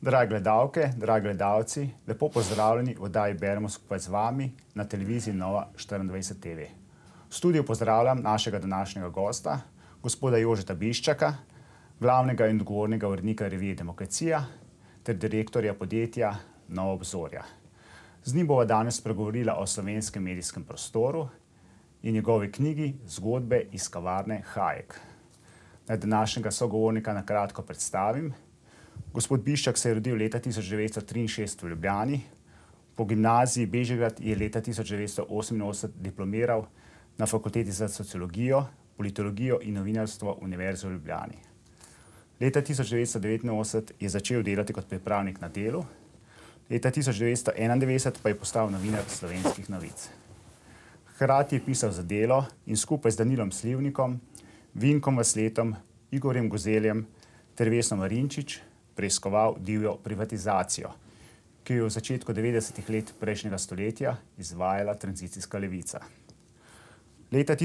Drage gledalke, dragi gledalci, lepo pozdravljeni v oddaji Beremo skupaj z vami na televiziji Nova 24 TV. V studiu pozdravljam našega današnjega gosta, gospoda Jožeta Biščaka, glavnega in odgovornega urednika revije Demokracija ter direktorja podjetja Nova obzorja. Z njim bova danes spregovorila o slovenskem medijskem prostoru in njegovi knjigi Zgodbe iz kavarne Hajek. Naj današnjega sogovornika na kratko predstavim. Gospod Biščak se je rodil leta 1963 v Ljubljani. Po gimnaziji Bežigrad je leta 1988 diplomiral na Fakulteti za sociologijo, politologijo in novinarstvo Univerze v Ljubljani. Leta 1989 je začel delati kot pripravnik na Delu. Leta 1991 pa je postal novinar Slovenskih novic. Hkrati je pisal za Delo in skupaj z Danilom Slivnikom, Vinkom Vasletom, Igorjem Gozeljem ter Vesno Marinčič preiskoval divjo privatizacijo, ki jo v začetku 90-ih let prejšnjega stoletja izvajala tranzicijska levica. Leta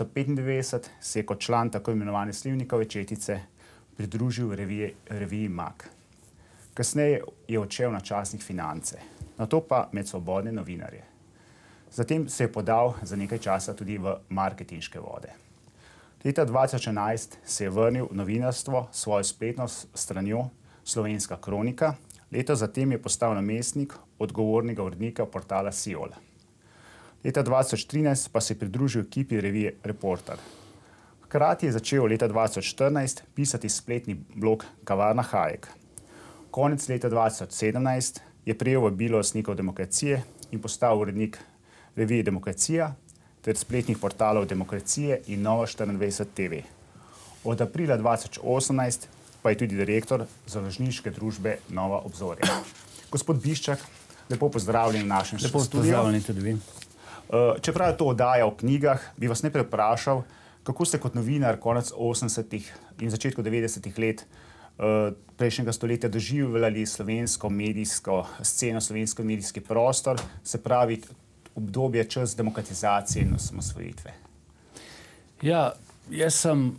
1995 se je kot član tako imenovane Slivnikove četice pridružil reviji Mag. Kasneje je odšel na časnik Finance, nato pa med svobodne novinarje. Zatem se je podal za nekaj časa tudi v marketinške vode. Leta 2011 se je vrnil v novinarstvo s svojo spletno stranjo Slovenska kronika, leto zatem je postal namestnik odgovornega urednika portala Siol. Leta 2013 pa se je pridružil ekipi revije Reporter. Hkrati je začel leta 2014 pisati spletni blog Kavarna Hajek. Konec leta 2017 je prejel vabilo lastnikov Demokracije in postal urednik revije Demokracija ter spletnih portalov Demokracije in Nova 24 TV. Od aprila 2018 pa je tudi direktor založniške družbe Nova obzorja. Gospod Biščak, lepo pozdravljeni v našem studiu. Lepo pozdravljeni tudi vi. Čeprav je to oddaja o knjigah, bi vas najprej vprašal, kako ste kot novinar konec 80-ih in začetku 90-ih let prejšnjega stoletja doživljali slovensko medijsko sceno, slovensko medijski prostor, se pravi obdobje čas demokratizacije in osamosvojitve. Ja, jaz sem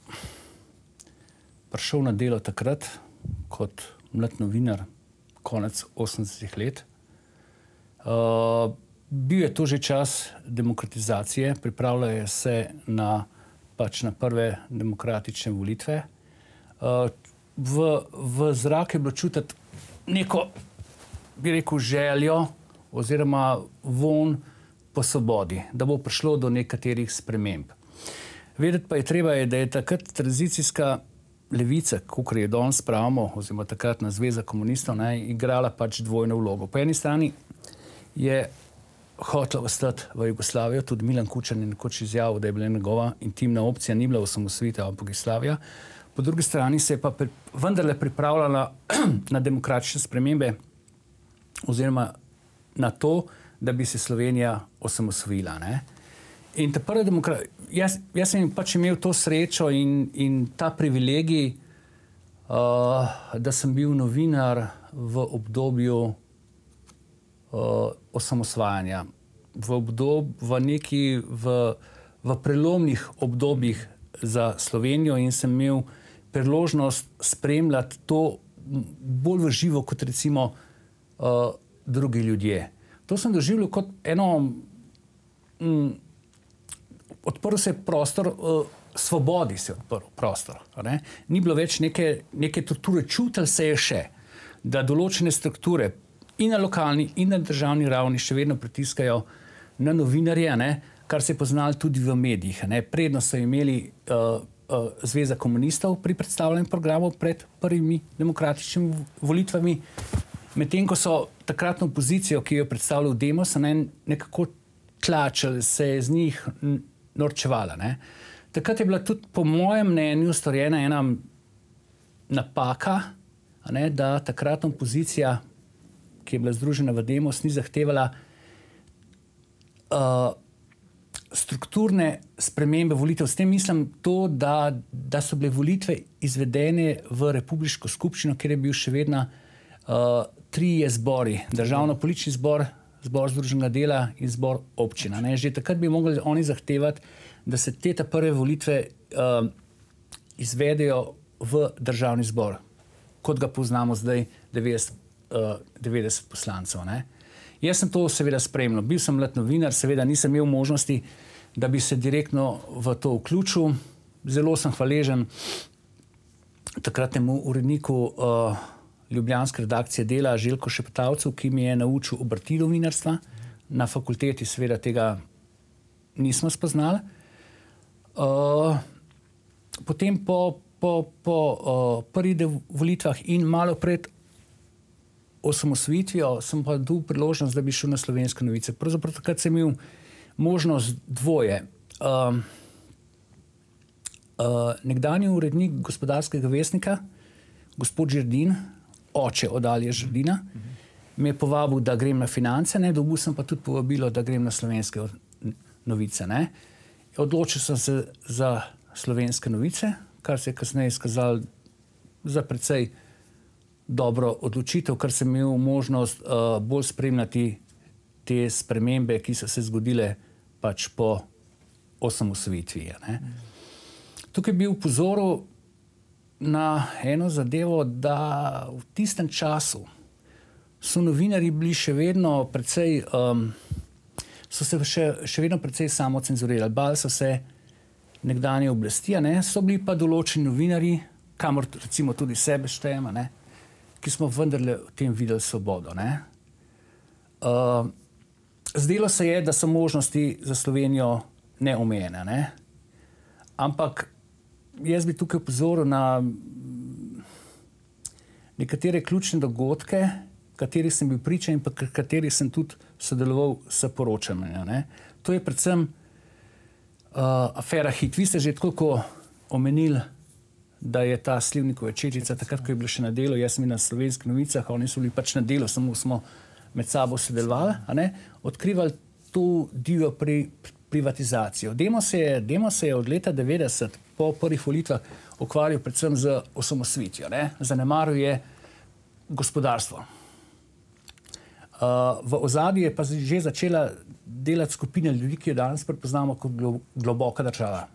prišel na Delo takrat kot mlad novinar, konec 80-ih let. Bil je to že čas demokratizacije, pripravljajo se na prve demokratične volitve. V zraku je bilo čutiti neko, bi rekel, željo oziroma von po svobodi, da bo prišlo do nekaterih sprememb. Vedeti pa je treba, da je takrat tranzicijska levica, kakor je danes pravimo, oziroma takratna Zveza komunistov, igrala dvojno vlogo. Po eni strani je hotela ostati v Jugoslavijo, tudi Milan Kučan je nekoč izjavil, da je bila njegova intimna opcija, ni bila osamosvojitev, ampak Jugoslavija. Po drugi strani se je pa vendarle pripravljala na demokratične spremembe oziroma na to, da bi se Slovenija osamosvojila. In ta prva jaz sem imel to srečo in ta privilegij, da sem bil novinar v obdobju osamosvajanja, v prelomnih obdobjih za Slovenijo in sem imel priložnost spremljati to bolj v živo kot recimo drugi ljudje. To sem doživljal kot eno odprl se je prostor, svobodi se je odprl prostor. Ni bilo več neke torture, čutili se je še, da določene strukture in na lokalni in na državni ravni še vedno pritiskajo na novinarje, kar se je poznalo tudi v medijih. Predno so imeli Zveza komunistov pri predstavljanju programov pred prvimi demokratičnimi volitvami, medtem ko so takratno opozicijo, ki jo je predstavljal Demos, nekako tlačili, se je z njih norčevala. Takrat je bila tudi po mojem mnenju storjena ena napaka, da takratna opozicija, ki je bila združena v Demos, ni zahtevala strukturne spremembe volitev. S tem mislim to, da so bile volitve izvedene v republiško skupščino, kjer je bil še vedno trije zbori. Državno-politični zbor, zbor Združenega dela in zbor občina. Že takrat bi mogli oni zahtevati, da se te prve volitve izvedejo v državni zbor. kot ga poznamo zdaj 90 poslancev. Ne. Jaz sem to seveda spremljal. Bil sem mlad novinar, seveda nisem imel možnosti, da bi se direktno v to vključil. Zelo sem hvaležen takratnemu uredniku ljubljanske redakcije Dela Željko Šepetavcu, ki mi je naučil obrti novinarstva. Na fakulteti seveda tega nismo spoznali. Potem po prvih volitvah in malo pred osamosvojitvijo sem pa dobil priložnost, da bi šel na Slovenske novice. Pravzaprav takrat sem imel možnost dvoje. Nekdanji urednik Gospodarskega vestnika, gospod Žerdin, oče od Alije Žerdina, me je povabil, da grem na Finance, ne, dobil sem pa tudi povabilo, da grem na Slovenske novice. Ne. Odločil sem se za Slovenske novice, kar se je kasneje izkazalo za precej dobro odločitev, ker sem imel možnost bolj spremljati te spremembe, ki so se zgodile pač po osamosvojitvi. Tukaj bi upozoril na eno zadevo, da v tistem času so novinarji bili še vedno precej, so se še vedno precej samocenzurirali. Bali so se nekdanje oblasti, ne? So bili pa določeni novinarji, kamor recimo tudi sebe štejemo, ne? Ki smo vendarle v tem videli svobodo. Ne? Zdelo se je, da so možnosti za Slovenijo neomejene. Ne? Ampak jaz bi tukaj opozoril na nekatere ključne dogodke, katerih sem bil priča in pa katerih sem tudi sodeloval s poročanjem. Ne? To je predvsem afera Hit. Vi ste že tako omenili, da je ta Slivnikova četica, takrat, ko je bila še na delu, jaz sem na Slovenskih novicah, oni so bili pač na delu, samo smo med sabo sodelovali, odkrivali to divjo privatizacijo. Demo se je od leta 90 po prvih volitvah ukvarjal predvsem z osamosvojitvijo. Zanemaril je gospodarstvo. V ozadju je pa že začela delati skupina ljudi, ki jo danes prepoznamo kot globoka država.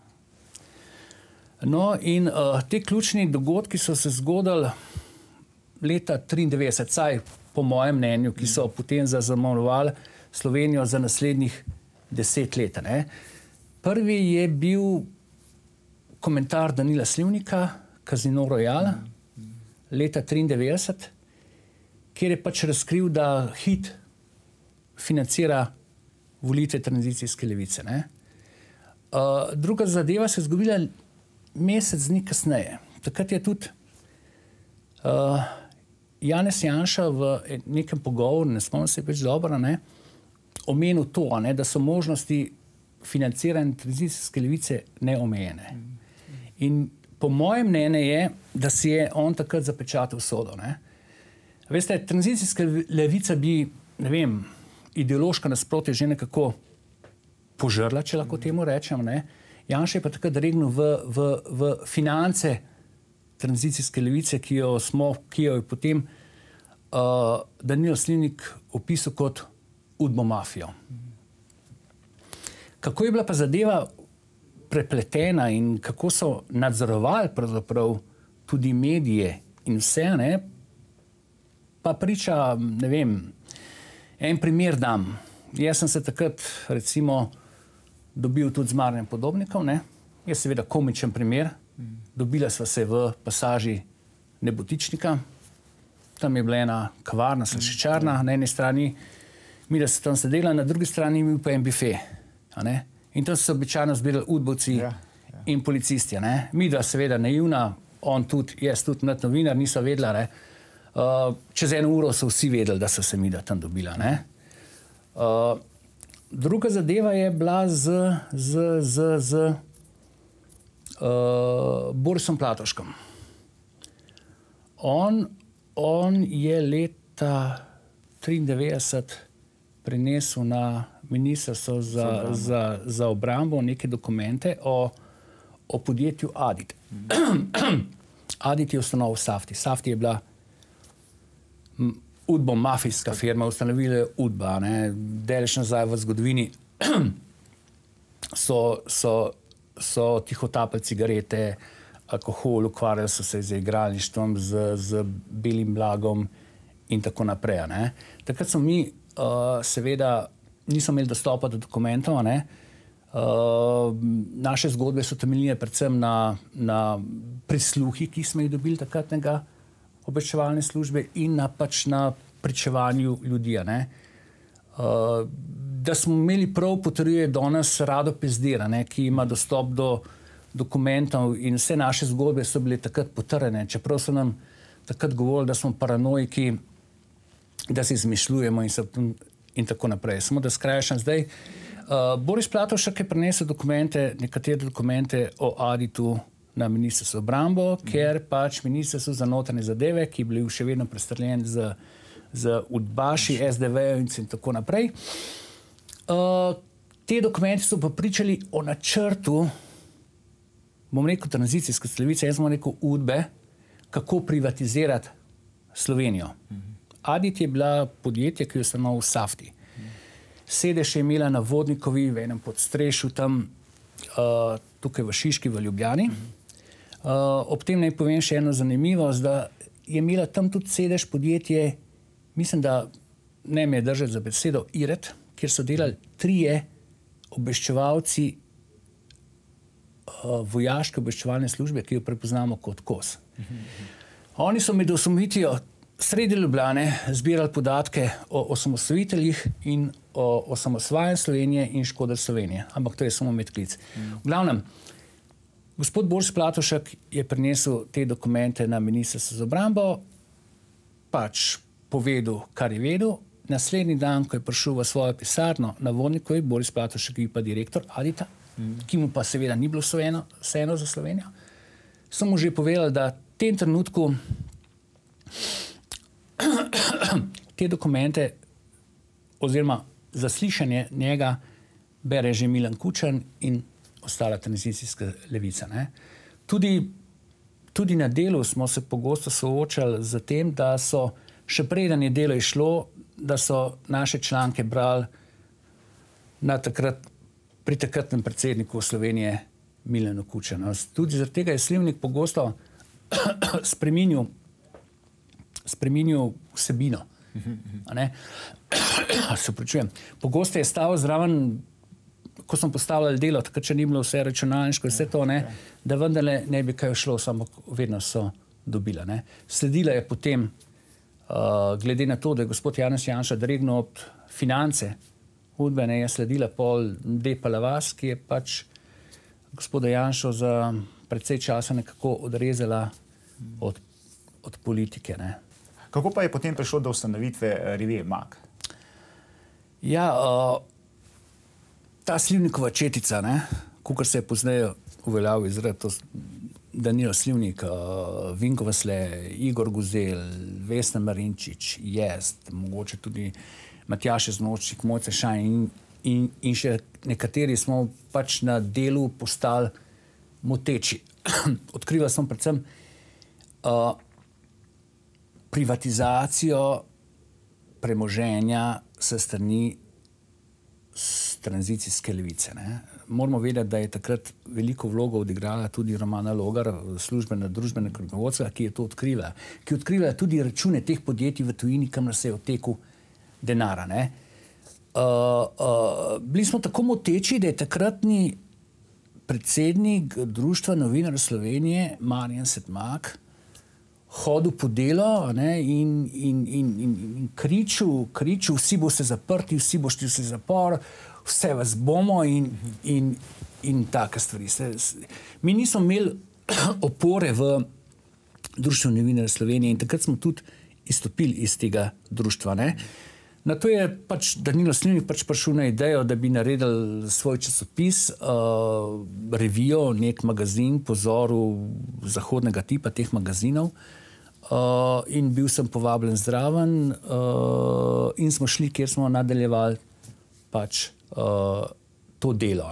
No in te ključni dogodki so se zgodili leta 1993, saj po mojem mnenju, ki so potem zaznamovali Slovenijo za naslednjih 10 let. Ne. Prvi je bil komentar Danila Slivnika, Casino Royale, leta 1993, kjer je pač razkril, da Hit financira volitve tranzicijske levice. Ne. Druga zadeva se je zgodila mesec dni kasneje. Takrat je tudi Janez Janša v nekem pogovoru, ne spomnim se več dobro, omenil to, da so možnosti financiranja tranzicijske levice neomejene. In po mojem mnenju je, da si je on takrat zapečatil sodo. Veste, tranzicijska levica bi, ne vem, ideološko nasprotje že nekako požrla, če lahko temu rečem. Janša je pa takrat regnil v finance tranzicijske levice, ki jo je potem Danilo Slivnik opisal kot udbomafijo. Kako je bila pa zadeva prepletena in kako so nadzorovali pravzaprav tudi medije in vse, pa priča, ne vem, en primer dam. Jaz sem se takrat recimo dobil tudi z Marjanom Podobnikom, je seveda komičen primer. Dobila sva se v pasaži Nebotičnika, tam je bila ena kavarna, slaščičarna, na eni strani, mi da se tam sedela, na drugi strani bil pa en bife. In tam so se običajno zbirali udbovci in policisti. Mi da seveda naivna, on tudi, jaz tudi mlad novinar, niso vedela. Čez eno uro so vsi vedeli, da so se mi da tam dobila. Druga zadeva je bila z Borisom Platoškom. On je leta 1993 prinesel na ministrstvo za obrambo neke dokumente o podjetju Adit. Adit je ustanovil Safti. Safti je bila udbo-mafijska firma, ustanovila je Udba. Daleč nazaj v zgodovini so tihotapili cigarete, alkohol, ukvarjali so se z igralništvom, z belim blagom in tako naprej. Ne. Takrat smo mi seveda nismo imeli dostopa do dokumentov. Ne. Naše zgodbe so temeljile predvsem na prisluhi, ki smo jih dobili takratnega obveščevalne službe in na pričevanju ljudi. Ne. Da smo imeli prav, potrjuje danes Rado Pezdir, ki ima dostop do dokumentov in vse naše zgodbe so bile takrat potrjene, čeprav so nam takrat govorili, da smo paranoiki, da si izmišljujemo in tako naprej. Samo da skrajšam zdaj. Boris Platovšek je prinesel nekatere dokumente o Aditu na Ministrstvo za obrambo, ker Ministrstvo za notranje zadeve, ki je bil še vedno prestreljen z udbaši, SDV-jev in tako naprej. Te dokumenti so pa pričali o načrtu, bom rekel, tranzicijske levice, jaz bom rekel UDBE, kako privatizirati Slovenijo. Adit je bila podjetje, ki je ustanovil v Safti. Sedež je imela na Vodnikovi, v enem podstrešju tam, tukaj v Šiški, v Ljubljani. Ob tem naj povem še eno zanimivost, da je imela tam tudi sedež podjetje, mislim, da ne me je držati za besedo, IRET, kjer so delali 3 obveščevalci vojaške obveščevalne službe, ki jo prepoznamo kot KOS. Oni so med osamosvojitvijo sredi Ljubljane zbirali podatke o osamosvojiteljih in o osamosvajanju Slovenije in škodi Slovenije. Ampak to je samo medklic. V glavnem, gospod Boris Platovšek je prinesel te dokumente na Ministrstvo za obrambo, povedal, kar je vedel. Naslednji dan, ko je prišel v svojo pisarno na Vodnikovi, Boris Platovšek je pa direktor Adita, ki mu pa seveda ni bilo vseeno za Slovenijo, so mu že povedali, da v tem trenutku te dokumente oziroma zaslišanje njega bere že Milan Kučan in ostala tranzicijska levica. Ne. Tudi na delu smo se pogosto soočali z tem, da so še preden je delo išlo, da so naše članke brali pri takratnem predsedniku Slovenije Milanu Kučanu. Tudi zaradi tega je Slivnik pogosto spreminjal vsebino. Se opravičujem. Pogosto je stal zraven, ko smo postavljali delo, takrat če ni bilo vse računalniško in vse to, da vendarle ne bi kaj šlo, samo vedno so dobila. Sledila je potem, glede na to, da je gospod Janez Janša dregnil ob finance UDBE, je sledila pol Depala vas, ki je gospoda Janšo za precej časa nekako odrezala od politike. Kako pa je potem prišlo do ustanovitve revije Mag? Ja, ta Slivnikova četica, kakor se je pozneje uveljavil izraz, Danilo Slivnik, Vinko Vasle, Igor Guzel, Vesna Marinčič, Jest, mogoče tudi Matjaž Znočnik, Mojca Šaj in še nekateri smo na delu postali moteči. Odkrival sem predvsem privatizacijo premoženja s strani tranzicijske levice. Moramo vedeti, da je takrat veliko vlogo odigrala tudi Romana Logar, službena družbena knjigovodstva, ki je to odkrila. Ki je odkrila tudi račune teh podjetij v tujini, kamor se je odtekel denara. Bili smo tako moteči, da je takratni predsednik Društva novinarjev Slovenije, Marjan Sedmak, hodil po delo in kričal, vsi boste zaprti, vsi boste v zapor, vse vas bomo in take stvari. Mi nismo imeli opore v Društvu novinarjev Slovenije in takrat smo tudi izstopili iz tega društva. Na to je Danilo Slivnik prišel na idejo, da bi naredili svoj časopis, revijo, nek magazin po vzoru zahodnega tipa teh magazinov. In bil sem povabljen zraven in smo šli, kjer smo nadaljevali to delo.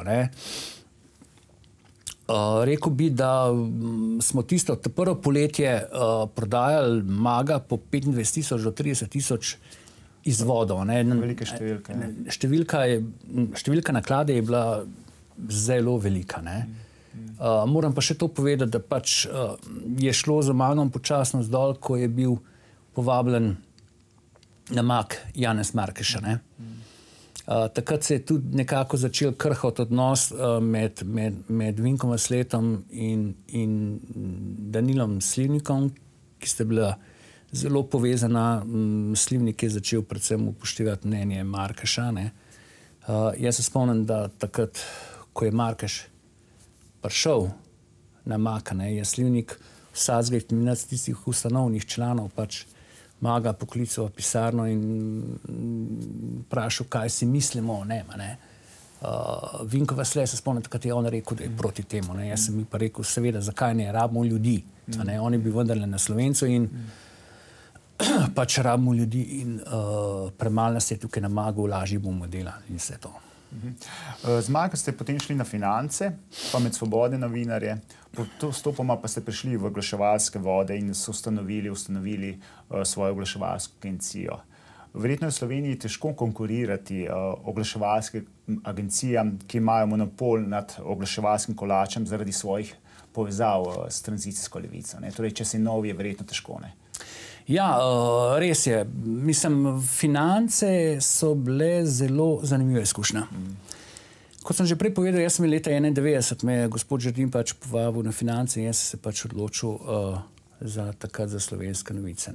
Rekel bi, da smo tisto prvo poletje prodajali Maga po 25,000 do 30,000 izvodov. Velike številke. Številka naklade je bila zelo velika. Moram pa še to povedati, da pač je šlo za mano počasno zdol, ko je bil povabljen na Mag Janez Markeša. Takrat se je tudi nekako začel krhati odnos med Vinkom Vasletom in Danilom Slivnikom, ki sta bila zelo povezana. Slivnik je začel predvsem upoštevati mnenje Markeša. Jaz se spomnim, da takrat, ko je Markeš prišel na Mag, je Slivnik vsakega tistih ustanovnih članov pač Maga poklical v pisarno in vprašal, kaj si mislimo o njem. Vinko Vasle se spomnim, takrat je on rekel, da je proti temu. Jaz sem mi pa rekel, seveda, zakaj ne, rabimo ljudi. On je bil vendarle na Slovencu in pač rabimo ljudi in premalo nas je tukaj na Magu, lažje bomo delali in vse to. Z Maga ste potem šli na Finance, pa med Svobodne novinarje, postopoma pa ste prišli v oglaševalske vode in so ustanovili svojo oglaševalsko agencijo. Verjetno je v Sloveniji težko konkurirati oglaševalskim agencijam, ki imajo monopol nad oglaševalskim kolačem zaradi svojih povezav s tranzicijsko levico. Torej, če si nov, je verjetno težko, ne? Ja, res je. Mislim, Finance so bile zelo zanimive izkušnje. Kot sem že prej povedal, jaz sem leta 1991, me je gospod Žerdin pač povabil na Finance in jaz sem se pač odločil takrat za Slovenske novice.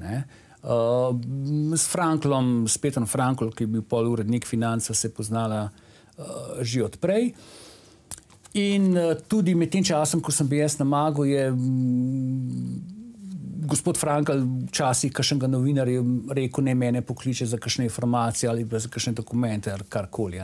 S Franklom, s Petrom Franklom, ki je bil pol urednik Financa, se je poznala že odprej. In tudi med tem časom, ko sem bil jaz na Magu, je gospod Frankl včasih kakšnega novinarja rekel, ne mene pokliče za kakšne informacije ali za kakšne dokumente ali karkoli.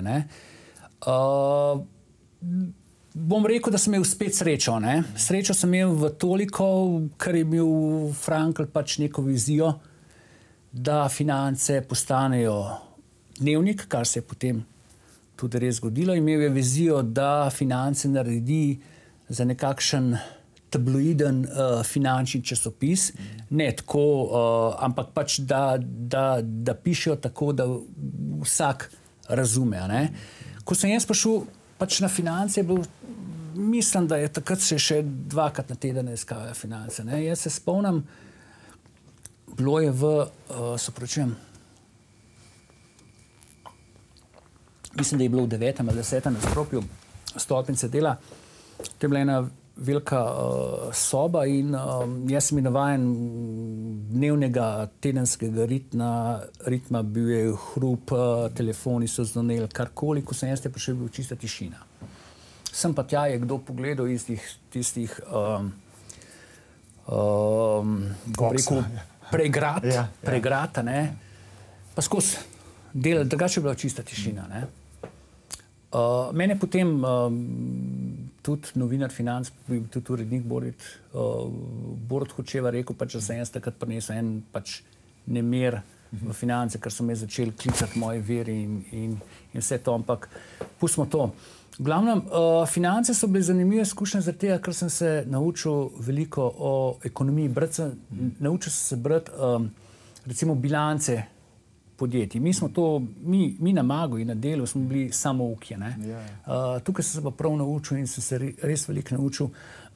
Bom rekel, da sem imel spet srečo. Srečo sem imel v toliko, ker je imel Frankl pač neko vizijo, da Finance postanejo dnevnik, kar se je potem tudi res zgodilo. Imel je vizijo, da Finance naredi za nekakšen tabloiden finančni časopis, ne tako, ampak pač, da pišejo tako, da vsak razume. Ko sem jaz prišel pač na Finance, mislim, da je takrat še 2-krat na teden iskal Finance. Jaz se spomnim, bilo je mislim, da je bilo v 9. ali 10. nadstropju stolpnice dela. To je bila ena velika soba in jaz sem navajen dnevnega tedenskega ritma, bil je hrup, telefoni so zvonili, karkoli, ko sem jaz prišel, bil čista tišina. Sem pa tja je kdo pogledal iz tistih pregrad, pa skozi delali, drugače je bila čista tišina. Mene potem tudi novinar Financ, tudi urednik Borut Hočevar rekel, pač, da sem jaz takrat prinesel en pač nemir v Finance, ker so me začeli klicati moje veri in vse to, ampak pustimo to. V glavnem, Finance so bile zanimive izkušnje zaradi tega, ker sem se naučil veliko o ekonomiji. Naučil sem se brati recimo bilance podjetij. Mi na Magu in na Delu smo bili samouki. Tukaj sem se pa prav naučil in sem se res veliko naučil.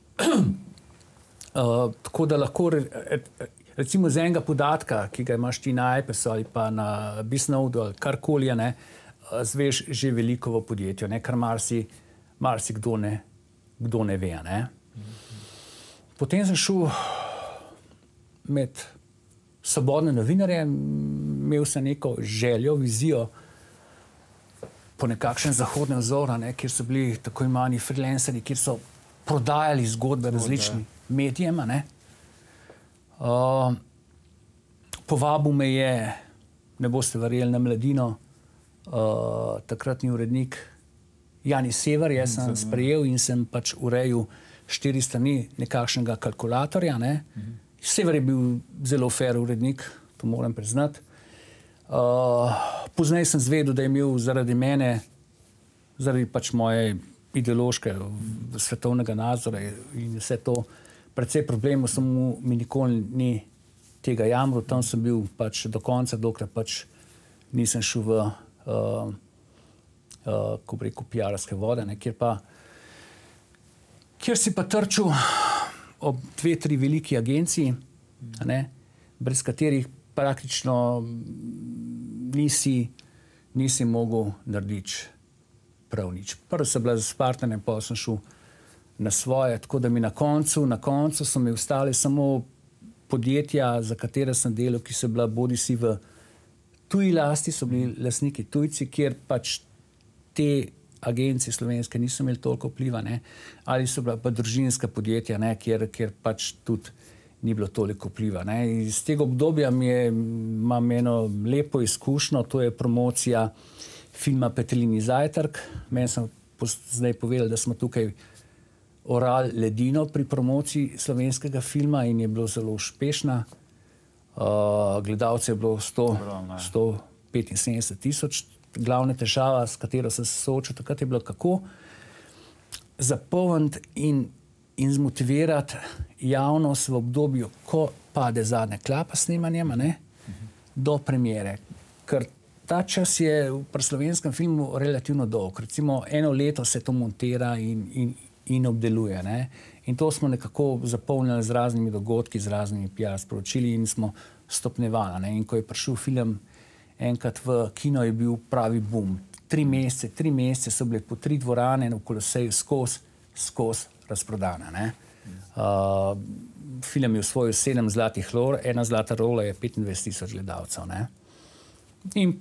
Tako da lahko recimo z enega podatka, ki ga imaš ti na iPasu ali pa na Bisnodu ali karkoli, zveš že veliko v podjetju, kar marsikdo ne ve. Potem sem šel med Svobodne novinarje, imel sem neko željo, vizijo po nekakšen zahodnem vzoru, kjer so bili tako imenovani freelanceri, kjer so prodajali zgodbe različnim medijem. Povabil me je, ne boste verjeli, na Mladino, takratni urednik Jani Sever. Jaz sem sprejel in sem pač urejal 4 strani nekakšnega kalkulatorja. Sever je bil zelo fair urednik, to moram priznati. Pozneje sem zvedel, da je imel zaradi mene, zaradi pač moje ideološke svetovnega nazora in vse to, precej problemov, mi nikoli ni tega jamril. Tam sem bil pač do konca, dokler pač nisem šel v ko bi rekel, PR-ovske vode, kjer si pa trčil ob 2-3 veliki agenciji, brez katerih praktično nisi mogel narediti prav nič. Prvo sem bila s partnerjem, pa sem šel na svoje, tako da mi na koncu so mi ostale samo podjetja, za katere sem delal, ki so bila bodisi v tuji lasti, so bili lastniki tujci, kjer pač te agencije slovenske niso imeli toliko vpliva, ali so bila pa družinska podjetja, kjer pač tudi ni bilo toliko vpliva. Iz tega obdobja imam eno lepo izkušnjo, to je promocija filma Petelini zajtrk. Meni sem zdaj povedal, da smo tukaj orali ledino pri promociji slovenskega filma in je bilo zelo uspešna. Gledalcev je bilo 175 tisoč. Glavna težava, s katero sem se soočil, takrat je bilo kako zapolniti in zmotivirati javnost v obdobju, ko pade zadnja klapa s snemanjem, do premiere. Ker ta čas je pri slovenskem filmu relativno dolg. Recimo 1 leto se to montira in obdeluje. In to smo nekako zapolnili z raznimi dogodki, z raznimi PR sporočili in smo stopnjevali. In ko je prišel film enkrat v kino, je bil pravi boom. 3 mesece so bile po 3 dvorane v Koloseju skozi razprodane. Film je osvojil 7 zlatih lor, 1 zlata rola je 25 tisoč gledalcev. In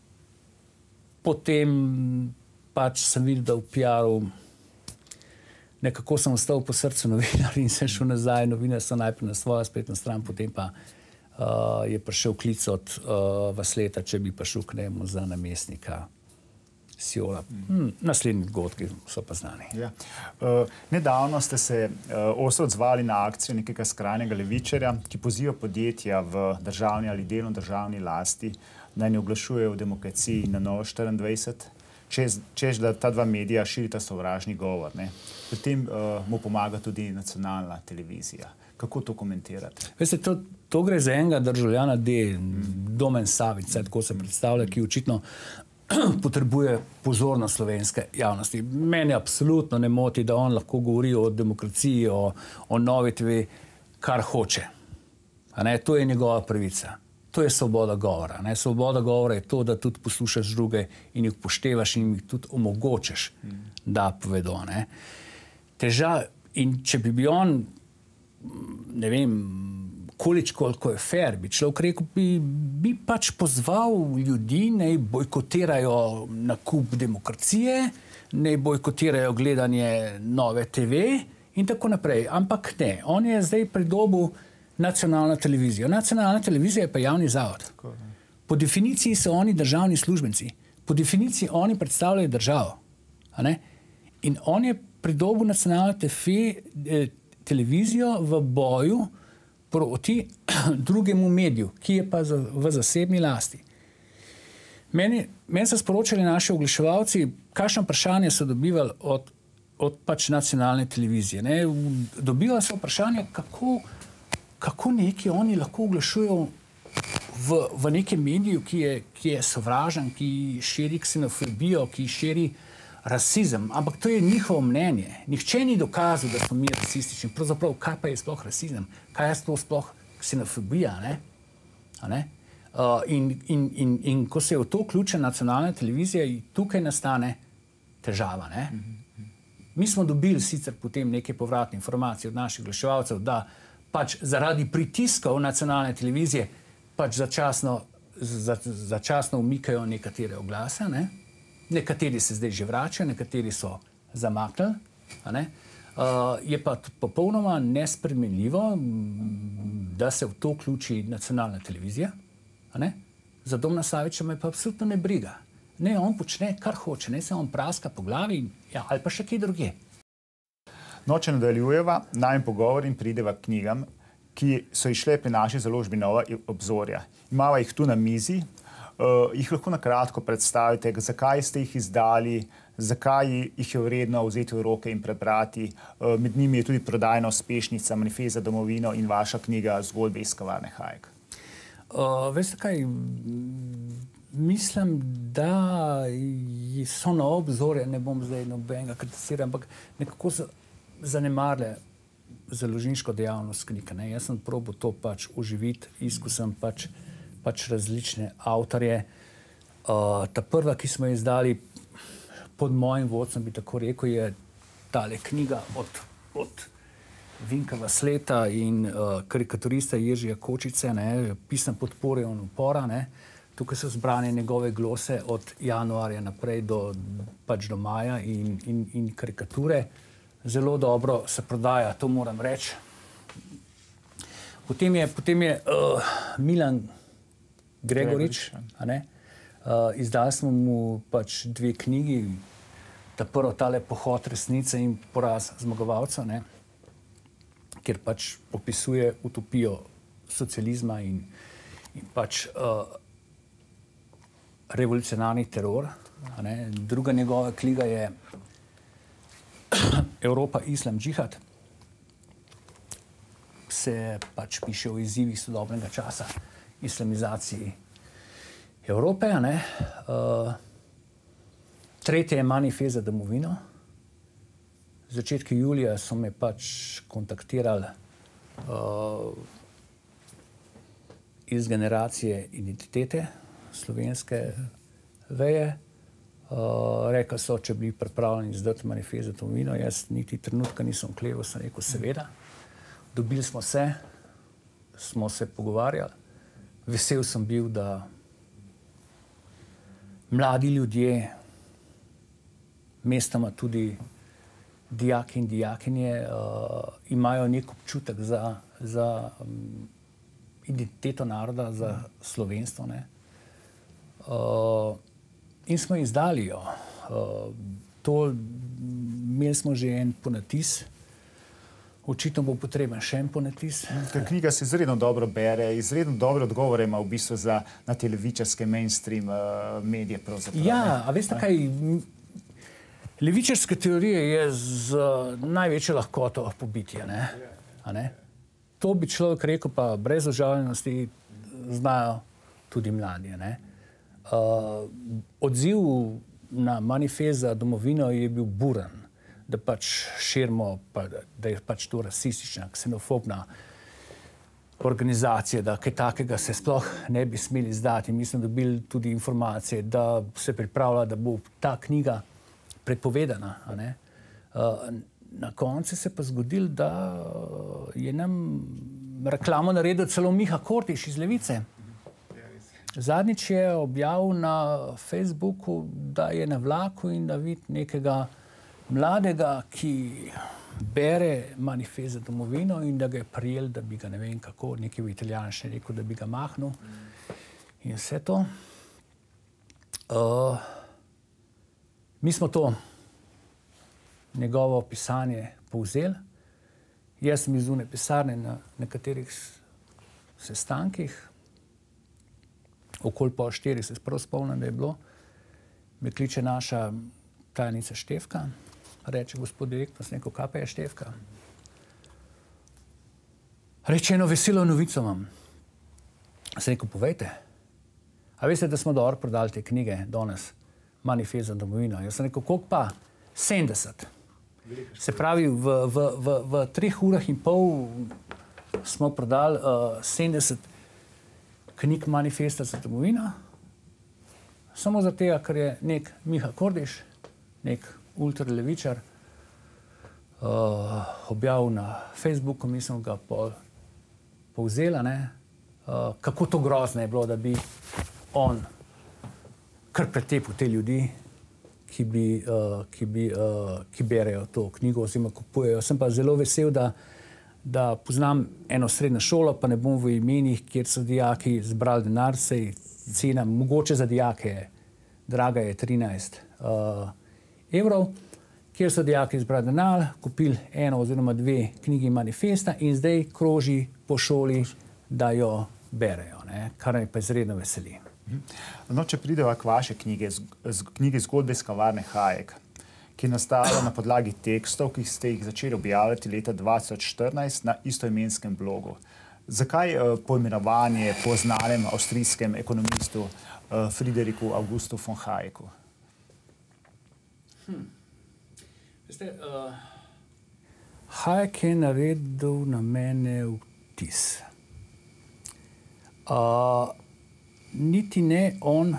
potem pač sem videl, da v PR-u nekako sem ostal po srcu novinar in sem šel nazaj. Novinar so najprej na svojo spletno stran, potem pa je prišel klic od Vasleta, če bi prišel k njemu za namestnika Siola. Naslednji dogodki so pa znani. Ja. Nedavno ste se ostro odzvali na akcijo nekega skrajnega levičarja, ki poziva podjetja v državni ali delno državni lasti, naj ne oglašujejo o demokraciji na Novo24, češ da ta 2 medija širita sovražni govor. Pri tem mu pomaga tudi nacionalna televizija. Kako to komentirate? Veste, to gre za enega državljana Domen Savic, tako se predstavlja, ki očitno potrebuje pozornost slovenske javnosti. Mene absolutno ne moti, da on lahko govori o demokraciji, o Novi TV, kar hoče. To je njegova pravica. To je svoboda govora. Svoboda govora je to, da tudi poslušaš druge in jih upoštevaš in jih tudi omogočiš, da povedo. In če bi on, ne vem, koliko je fair, bi človek rekel, bi pač pozval ljudi, naj bojkotirajo nakup demokracije, naj bojkotirajo gledanje Nove TV in tako naprej. Ampak ne, on je zdaj pridobil nacionalno televizijo. Nacionalna televizija je pa javni zavod. Po definiciji so oni državni službenci. Po definiciji oni predstavljajo državo. In on je pridobil nacionalno televizijo v boju proti drugemu mediju, ki je pa v zasebni lasti. Meni so sporočali naši oglaševalci, kakšno vprašanje so dobivali od pač nacionalne televizije. Dobivali so vprašanje, kako neki oni lahko oglašujejo v nekem mediju, ki je sovražen, ki širi ksenofobijo, ki širi rasizem. Ampak to je njihovo mnenje. Nihče ni dokazal, da smo mi rasistični. Pravzaprav, kaj pa je sploh rasizem? Kaj je to sploh ksenofobija? In ko se je v to vključila nacionalna televizija, tukaj nastane težava. Mi smo dobili sicer potem neke povratne informacije od naših oglaševalcev, da pač zaradi pritiskov nacionalne televizije pač začasno umikajo nekatere oglase. Nekateri se zdaj že vračajo, nekateri so zamaknili. Je pa popolnoma nespremenljivo, da se v to vključi nacionalna televizija. Za Domna Saviča me pa absolutno ne briga. Ne, on počne, kar hoče, ne se on praska po glavi ali pa še kje drugje. Če nadaljujeva, naj pogovor in prideva k knjigam, ki so išle pri naši založbi Nova obzorja. Imava jih tu na mizi. Jih lahko na kratko predstavite, zakaj ste jih izdali, zakaj jih je vredno vzeti v roke in prebrati. Med njimi je tudi prodajna uspešnica Manifest za domovino in vaša knjiga Zgodbe iz kavarne Hajek. Veste kaj, mislim, da so Nova obzorja, ne bom zdaj nobenega kritizirati, ampak nekako zanemarili založniško dejavnost knjige. Jaz sem probal to pač oživiti, iskal sem pač različne avtorje. Ta prva, ki smo jo izdali pod mojim vodstvom, bi tako rekel, je tale knjiga od Vinka Vasleta in karikaturista Jeržija Kočice, Pisem podpore in upora. Tukaj so zbrane njegove glose od januarja naprej do maja in karikature. Zelo dobro se prodaja, to moram reči. Potem je Milan Gregorič, izdali smo mu pač 2 knjigi, ta prvo tale Pohod resnice in poraz zmagovalca, kjer pač opisuje utopijo socializma in pač revolucionarni teror. Druga njegova knjiga je Evropa, islam, džihad. Se pač piše o izzivih sodobnega časa, islamizaciji Evrope. Tretje je Manifest za domovino. V začetku julija so me pač kontaktirali iz generacije identitete slovenske veje. Rekli so, če bi pripravljeni izdati Manifest za domovino. Jaz niti trenutka nisem okleval, sem rekel seveda. Dobili smo se pogovarjali. Vesel sem bil, da mladi ljudje, mestoma tudi dijaki in dijakinje, imajo nek občutek za identiteto naroda, za slovenstvo. In smo izdali jo. Imeli smo že en ponatis. Očitno bo potreben še en ponatis. Ta knjiga se izredno dobro bere, izredno dobre odgovore ima v bistvu na televičarske mainstream medije. Ja, a veste kaj? Levičarske teorije je z največjo lahkoto pobitje. To bi človek rekel, pa brez užaljenosti znajo tudi mladi. Odziv na Manifest za domovino je bil buren, da pač širimo, da je pač to rasistična, ksenofobna organizacija, da kaj takega se sploh ne bi smeli izdati. Mi smo dobili tudi informacije, da se pripravlja, da bo ta knjiga prepovedana. Na koncu se pa zgodilo, da je nam reklamo naredil celo Miha Kordiš iz Levice. Zadnjič je objavil na Facebooku, da je na vlaku in da vidi nekega mladega, ki bere Manifest za domovino in da ga je prijel, da bi ga ne vem kako, nekaj v italijanščini rekel, da bi ga mahnil in vse to. Mi smo to njegovo pisanje povzeli. Jaz sem iz zunaj pisarne na nekaterih sestankih, okoli 3:30 se prav spomnim, da je bilo, me kliče naša tajnica Štefka, reče, gospod direktor, sem rekel, kaj pa je Štefka? Reče, eno veselo novico imam. Sem rekel, povejte. A veste, da smo dobro prodali te knjige danes, Manifest za domovino? Jaz sem rekel, koliko pa? 70. Se pravi, v 3 urah in pol smo prodali 70 knjig Manifesta za domovino, samo zato, ker je nek Miha Kordiš, nek ultralevičar, objavil na Facebooku, mi smo ga povzeli, kako to grozno je bilo, da bi on kar pretepil te ljudi, ki berejo to knjigo oziroma kupujejo. Sem pa zelo vesel, da poznam eno srednjo šolo, pa ne bom v imenih, kjer so dijaki zbrali denar, sej cena, mogoče za dijake, draga je 13 evrov, kjer so dijaki zbrali denar, kupili 1 oziroma 2 knjigi Manifesta in zdaj kroži po šoli, da jo berejo, kar me pa izredno veseli. No, če prideva k vaše knjigi Zgodbe iz kavarne Hajek, ki je nastala na podlagi tekstov, ki ste jih začeli objavljati leta 2014 na istoimenskem blogu. Zakaj poimenovanje po znanem avstrijskem ekonomistu Friedrichu Augustu von Hayeku? Veste, Hayek je naredil na mene vtis. Niti ne on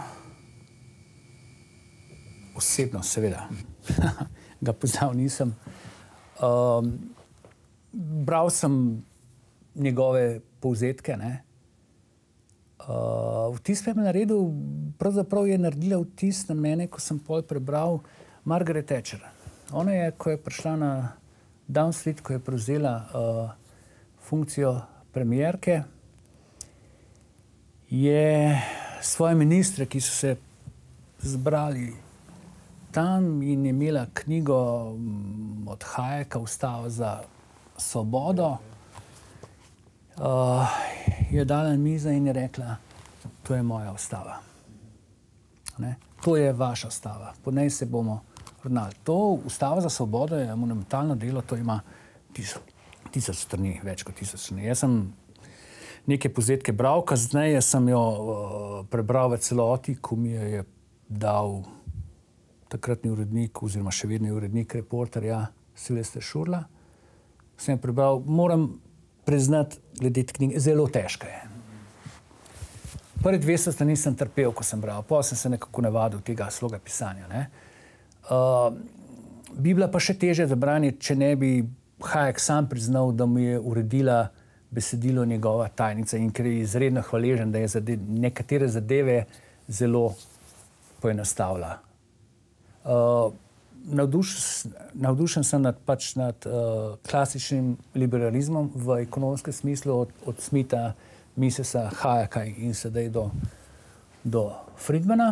osebno, seveda. Ga poznal nisem. Bral sem njegove povzetke, ne. Vtis me je naredil, pravzaprav je naredila vtis na mene, ko sem pol prebral Margaret Thatcher. Ona je, ko je prišla na Downing Street, ko je prevzela funkcijo premierke, je svoje ministre, ki so se zbrali tam in je imela knjigo od Hayeka, Ustava za svobodo, je dala na mizo in je rekla, to je moja ustava. Ne? To je vaša ustava. Po njej se bomo ravnali. To Ustava za svobodo je monumentalno delo, to ima 1000 strani, več kot 1000 strani. Jaz sem neke povzetke bral, kasneje sem jo prebral v celoti, ko mi je dal takratni urednik, oziroma še vedno urednik Reporterja, Silvester Šurla. Sem prebral, moram priznati, glede te knjige, zelo težka je. Prvi 200 strani sem trpel, ko sem bral, potem sem se nekako navadil tega sloga pisanja. Ne? Bi bila pa še težje za branje, če ne bi Hayek sam priznal, da mu je uredila besedilo njegova tajnica in ker je izredno hvaležen, da je nekatere zadeve zelo poenostavila. Navdušen sem nad klasičnim liberalizmom v ekonomskem smislu od Smitha, Misesa, Hayeka in sedaj do Friedmana.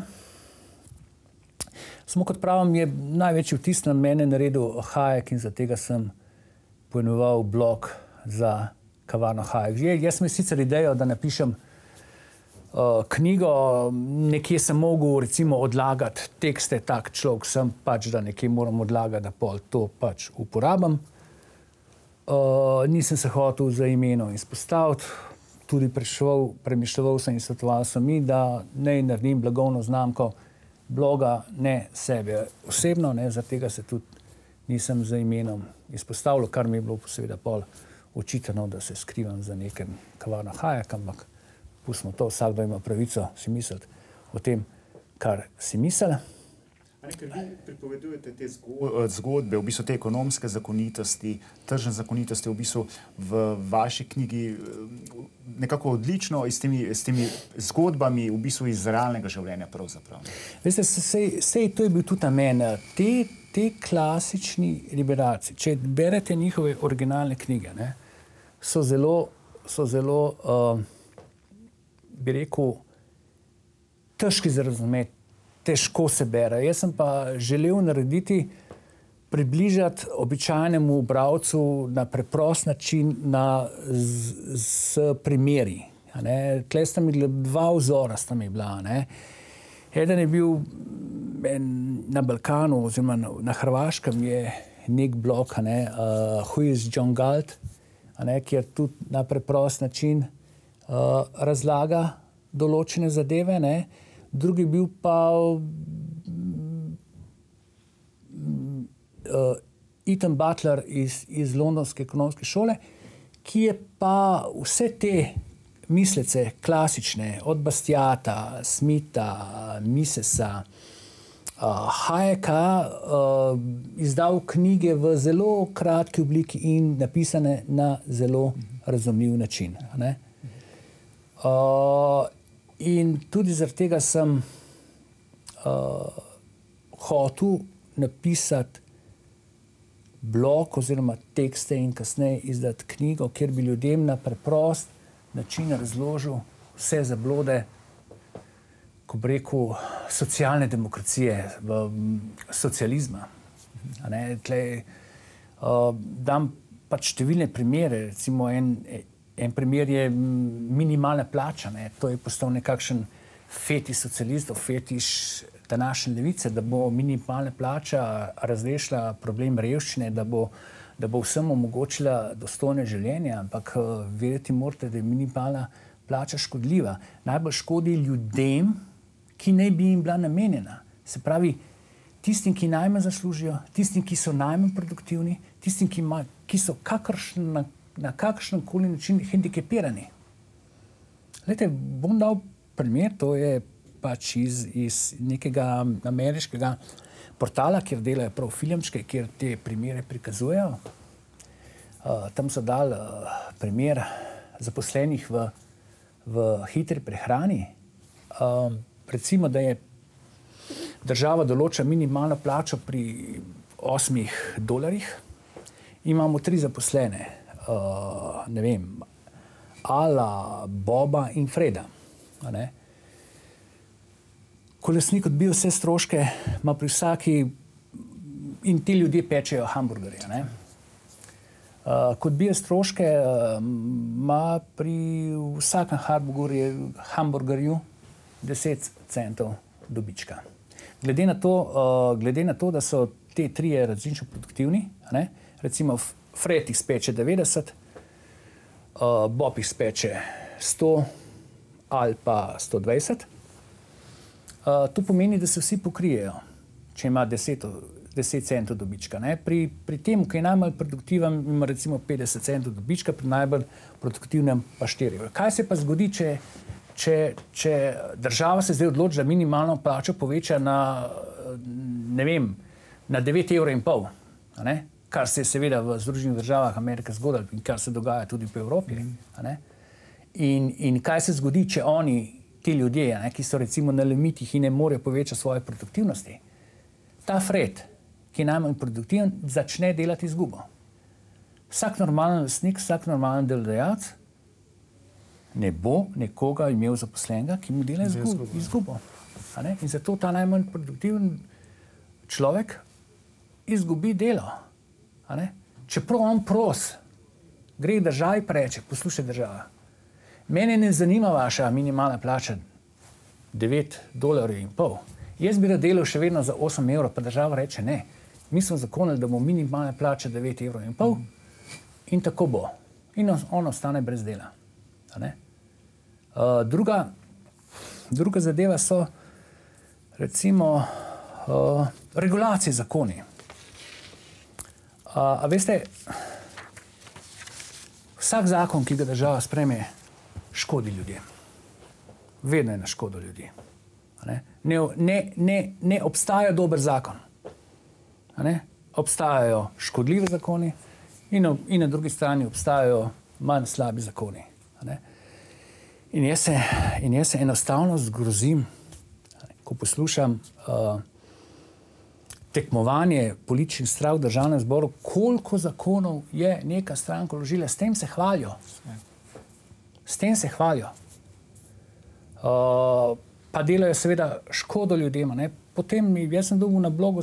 Samo kot pravim, je največji vtis na mene naredil Hayek in zaradi tega sem poimenoval blog za kavarno Hayek. Jaz sem sicer idejo, da napišem knjigo, nekje sem mogel recimo odlagati tekste, tak človek sem pač, da nekje moram odlagati, da pol to pač uporabim. Nisem se hotel za imenom izpostaviti, tudi premišljeval sem in svetoval sem mi, da ne naredim blagovno znamko bloga, ne sebe osebno, ne, zaradi tega se tudi nisem za imenom izpostavljal, kar mi je bilo seveda pol očitano, da se skrivam za nekem kavarno Hayek, ampak pustimo to, vsakdo ima pravico si misliti o tem, kar si misli. Ker vi pripovedujete te zgodbe, v bistvu te ekonomske zakonitosti, tržne zakonitosti, v bistvu v vaši knjigi nekako odlično s temi zgodbami v bistvu iz realnega življenja pravzaprav. Veste, sej to je bil tudi namen. Te klasični liberalci, če berete njihove originalne knjige, ne, so zelo bi rekel, težki za razumeti, težko se bere. Jaz sem pa želel približati običajnemu bralcu na preprost način s primeri. Tle sta mi dva vzora sta mi bila. Ne. Eden je bil na Balkanu oziroma na Hrvaškem je nek blog, Who is John Galt, kjer tudi na preprost način razlaga določene zadeve, ne. Drugi bil pa Ethan Butler iz londonske ekonomske šole, ki je pa vse te mislece klasične, od Bastiata, Smitha, Misesa, Hayeka, izdal knjige v zelo kratki obliki in napisane na zelo razumljiv način. Ne? In tudi zaradi tega sem hotel napisati blog oziroma tekste in kasneje izdati knjigo, kjer bi ljudem na preprost način razložil vse zablode, ko bi rekel, socialne demokracije, socializma. Dam pač številne primere, recimo en primer je minimalna plača, ne. To je postal nekakšen fetiš socialistov, fetiš današnje levice, da bo minimalna plača razrešila problem revščine, da bo vsem omogočila dostojno življenje, ampak vedeti morate, da je minimalna plača škodljiva. Najbolj škodi ljudem, ki naj bi jim bila namenjena. Se pravi, tistim, ki najmanj zaslužijo, tistim, ki so najmanj produktivni, tistim, ki so na kakršen koli način hendikepirani. Glejte, bom dal primer, to je pač iz nekega ameriškega portala, kjer delajo prav filmčke, kjer te primere prikazujejo. Tam so dali primer zaposlenih v hitri prehrani. Recimo, da je država določa minimalno plačo pri $8. Imamo 3 zaposlene, ne vem, Ala, Boba in Freda. Ko lastnik odbije vse stroške, ima pri vsaki, in ti ljudje pečejo hamburgerje. Ko odbije stroške, ima pri vsakem hamburgerju 10 centov dobička. Glede na to, da so te 3 različno produktivni, recimo Fred jih speče 90, Bob jih speče 100 ali pa 120. To pomeni, da se vsi pokrijejo, če ima 10 centov dobička. Pri tem, ki je najmanj produktiven, ima recimo 50 centov dobička, pri najbolj produktivnem pa 4 €. Kaj se pa zgodi, če država se zdaj odloči, da minimalno plačo poveča na, ne vem, na 9,5 €, kar se je seveda v Združenih državah Amerike zgodilo in kar se dogaja tudi po Evropi. In kaj se zgodi, če ti ljudje, ki so recimo na limitih in ne morejo povečati svoje produktivnosti, ta Fred, ki je najmanj produktiven, začne delati izgubo. Vsak normalen lastnik, vsak normalen delodajalec ne bo nekoga imel zaposlenega, ki mu dela izgubo. In zato ta najmanj produktiven človek izgubi delo. Čeprav on gre državi pa reče, poslušaj država, mene ne zanima vaša minimalna plača $9,5. Jaz bi delal še vedno za 8 €, pa država reče ne. Mi smo zakonili, da bo minimalna plača 9,5 € in tako bo. In on ostane brez dela. Druga zadeva so recimo regulacije zakoni. A veste, vsak zakon, ki ga država sprejme, škodi ljudem. Vedno je na škodo ljudi. Ne obstaja dober zakon. Obstajajo škodljivi zakoni in na drugi strani obstajajo manj slabi zakoni. In jaz se enostavno zgrozim, ko poslušam tekmovanje političnih strank v državnem zboru, koliko zakonov je neka stranka vložila. S tem se hvalijo. Pa delajo seveda škodo ljudem. Potem jaz sem dobil na blogu,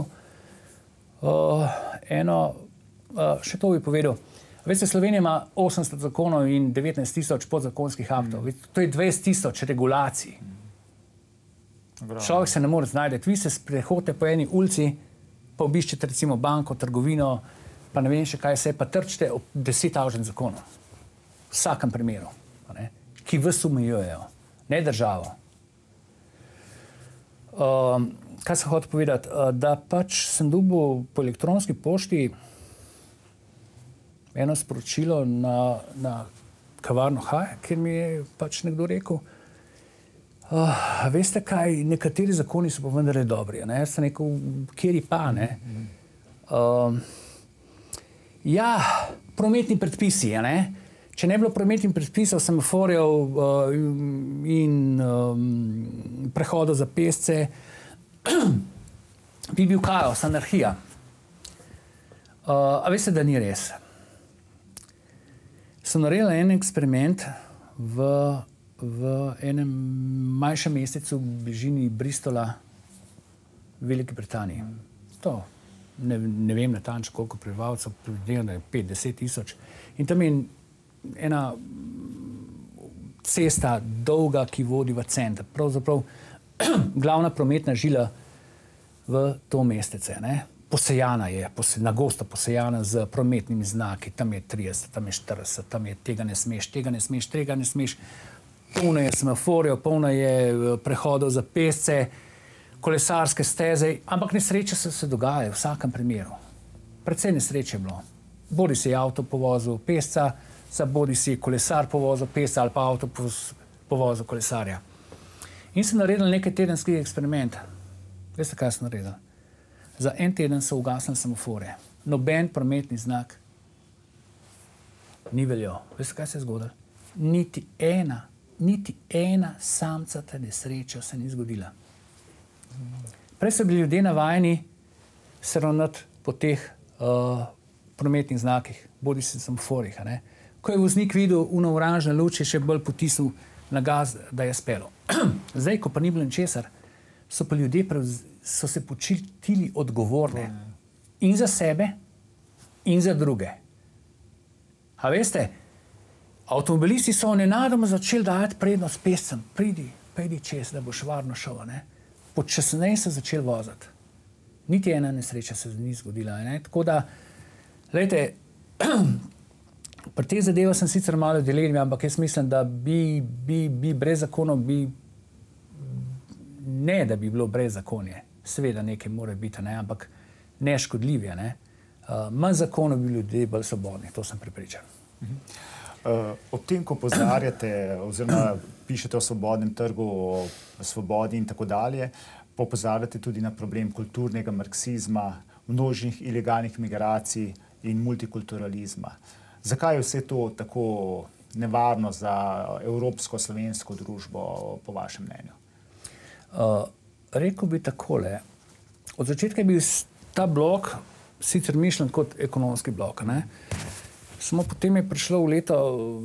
še to bi povedal. Veste, Slovenija ima 800 zakonov in 19,000 podzakonskih aktov. To je 20,000 regulacij. Človek se ne more znajti. Vi se sprehodite po eni ulici, pa obiščete recimo banko, trgovino, pa ne vem še kaj vse, pa trčite ob 10,000 zakonov. V vsakem primeru. Ki vas omejujejo, ne državo. Kaj sem hotel povedati? Da pač sem dobil po elektronski pošti eno sporočilo na kavarno Haje, kjer mi je pač nekdo rekel, veste kaj, nekateri zakoni so pa vendarle dobri. Jaz sem rekel, kjeri pa, ne? Ja, prometni predpisi, ne? Če ne bi bilo prometnih predpisov, semaforjev in prehodov za pešce, bi bil kaos, anarhija. A veste, da ni res. Sem naredil en eksperiment v enem manjšem mestecu v bližini Bristola v Veliki Britaniji. To ne vem natančno, koliko prebivalcev, predvidevam, da je 5-10 tisoč. In tam je ena cesta dolga, ki vodi v center. Pravzaprav glavna prometna žila v to mestece. Posejana je, nagosto posejana z prometnimi znaki. Tam je 30, tam je 40, tam je tega ne smeš, tega ne smeš, tega ne smeš. Polno je semaforjev, polno je prehodov za pešce. kolesarske steze, ampak nesreče se dogajajo v vsakem primeru. Predvsej nesreče je bilo. Bodi si avto povozil pesca, bodi si kolesar povozil pesca ali pa avto povozil kolesarja. In sem naredil nekaj tedenskih eksperiment. Veste, kaj sem naredil? Za en teden so ugasnili semafore. Noben prometni znak ni veljal. Veste, kaj se je zgodilo? Niti ena samcata nesreča se ni zgodila. Prej so bili ljudje navajeni se ravnati po teh prometnih znakih, bodi si semaforih. Ko je voznik videl ono oranžne luč, je še bolj potisnil na gas, da je spelo. Zdaj, ko pa ni bilo ničesar, so pa ljudje so se počutili odgovorne in za sebe in za druge. A veste, avtomobilisti so nenadoma začeli dajati prednost pescem. Pejdi čez, da boš varno šel. Počasneje so začeli voziti. Niti ena nesreča se ni zgodila. Tako da, glejte, pri teh zadevah sem sicer malo dilemi, ampak jaz mislim, da bi brez zakonov ne, da bi bilo brez zakonje. Seveda nekaj mora biti, ampak ne škodljivje. Manj zakonov bi ljudje bolj svobodni, to sem prepričan. Ob tem, ko pozarjate oziroma pišete o svobodnem trgu, o svobodi in tako dalje, popozarjate tudi na problem kulturnega marksizma, množnih ilegalnih migracij in multikulturalizma. Zakaj je vse to tako nevarno za evropsko-slovensko družbo, po vašem mnenju? Rekel bi takole. Od začetka je bil ta blok sicer mišljen kot ekonomski blok. Potem je prišlo v leto